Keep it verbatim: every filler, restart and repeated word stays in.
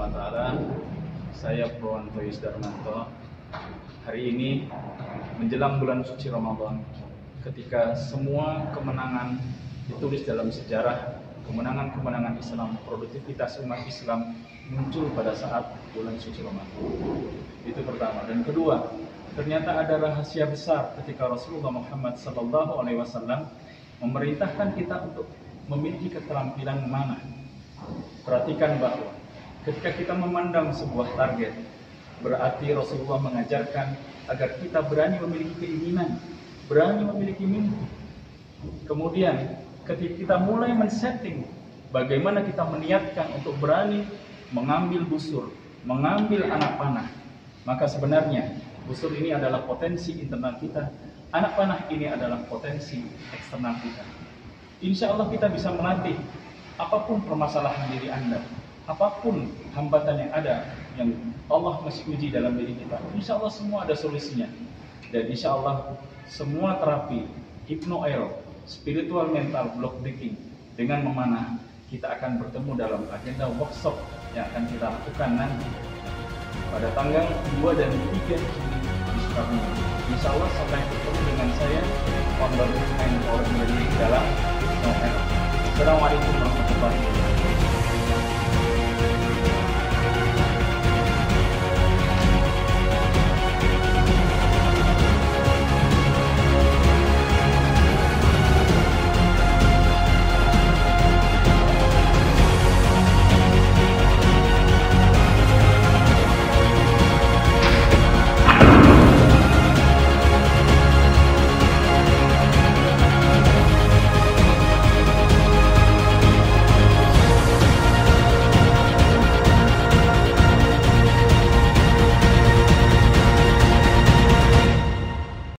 Subhanahu wa taala. Saya Purwanto Darmanto. Hari ini menjelang bulan suci Ramadan, ketika semua kemenangan ditulis dalam sejarah, kemenangan-kemenangan Islam, produktivitas umat Islam muncul pada saat bulan suci Ramadan. Itu pertama. Dan kedua, ternyata ada rahasia besar ketika Rasulullah Muhammad sallallahu alaihi wasallam memerintahkan kita untuk memiliki keterampilan memanah. Perhatikan bahwa ketika kita memandang sebuah target, berarti Rasulullah mengajarkan agar kita berani memiliki keinginan, berani memiliki mimpi. Kemudian ketika kita mulai men-setting bagaimana kita meniatkan untuk berani mengambil busur, mengambil anak panah, maka sebenarnya busur ini adalah potensi internal kita, anak panah ini adalah potensi eksternal kita. Insya Allah kita bisa melatih apapun permasalahan diri Anda, apapun hambatan yang ada yang Allah masih uji dalam diri kita, insya Allah semua ada solusinya. Dan insya Allah semua terapi hypno aero, spiritual mental block breaking dengan memanah, kita akan bertemu dalam agenda workshop yang akan kita lakukan nanti pada tanggal dua dan tiga Juni di Sukabumi. Insya Allah sampai bertemu dengan saya, founder Main Power Menjadi dalam Hypno Aero. Assalamualaikum warahmatullahi wabarakatuh.